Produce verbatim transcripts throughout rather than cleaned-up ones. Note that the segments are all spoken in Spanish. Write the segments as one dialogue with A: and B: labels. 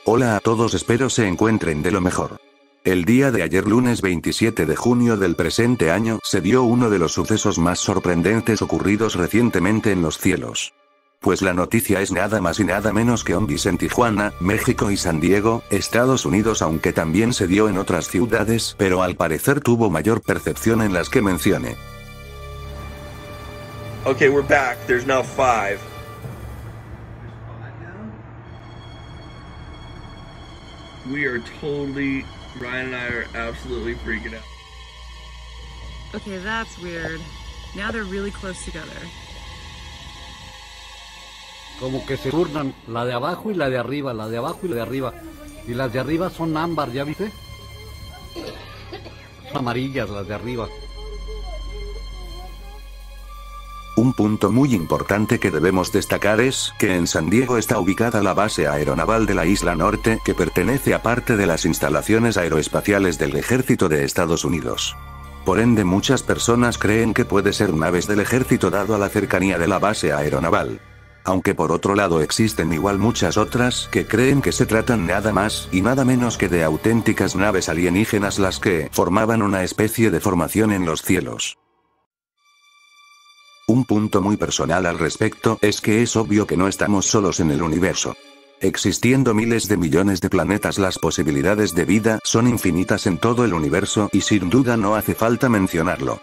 A: Hola a todos, espero se encuentren de lo mejor. El día de ayer, lunes veintisiete de junio del presente año, se dio uno de los sucesos más sorprendentes ocurridos recientemente en los cielos. Pues la noticia es nada más y nada menos que ovnis en Tijuana, México y San Diego, Estados Unidos, aunque también se dio en otras ciudades, pero al parecer tuvo mayor percepción en las que mencioné.
B: Okay, we're back. There's now five. We are totally, Ryan and I are absolutely freaking out.
C: Okay, that's weird. Now they're really close together.
D: Como que se turnan, la de abajo y la de arriba, la de abajo y la de arriba. Y las de arriba son ámbar, ¿ya viste? Son amarillas las de arriba.
A: Un punto muy importante que debemos destacar es que en San Diego está ubicada la base aeronaval de la Isla Norte, que pertenece a parte de las instalaciones aeroespaciales del Ejército de Estados Unidos. Por ende, muchas personas creen que puede ser naves del ejército dado a la cercanía de la base aeronaval. Aunque por otro lado existen igual muchas otras que creen que se tratan nada más y nada menos que de auténticas naves alienígenas las que formaban una especie de formación en los cielos. Un punto muy personal al respecto es que es obvio que no estamos solos en el universo. Existiendo miles de millones de planetas, las posibilidades de vida son infinitas en todo el universo y sin duda no hace falta mencionarlo.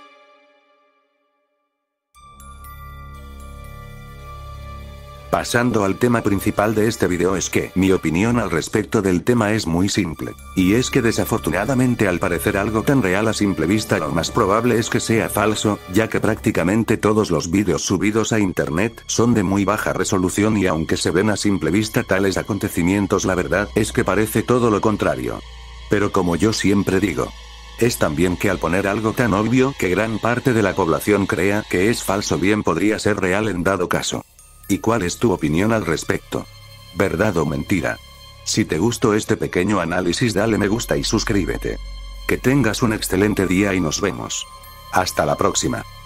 A: Pasando al tema principal de este video, es que mi opinión al respecto del tema es muy simple. Y es que desafortunadamente, al parecer algo tan real a simple vista, lo más probable es que sea falso, ya que prácticamente todos los vídeos subidos a internet son de muy baja resolución y aunque se ven a simple vista tales acontecimientos, la verdad es que parece todo lo contrario. Pero como yo siempre digo, es también que al poner algo tan obvio que gran parte de la población crea que es falso, bien podría ser real en dado caso. ¿Y cuál es tu opinión al respecto? ¿Verdad o mentira? Si te gustó este pequeño análisis, dale me gusta y suscríbete. Que tengas un excelente día y nos vemos. Hasta la próxima.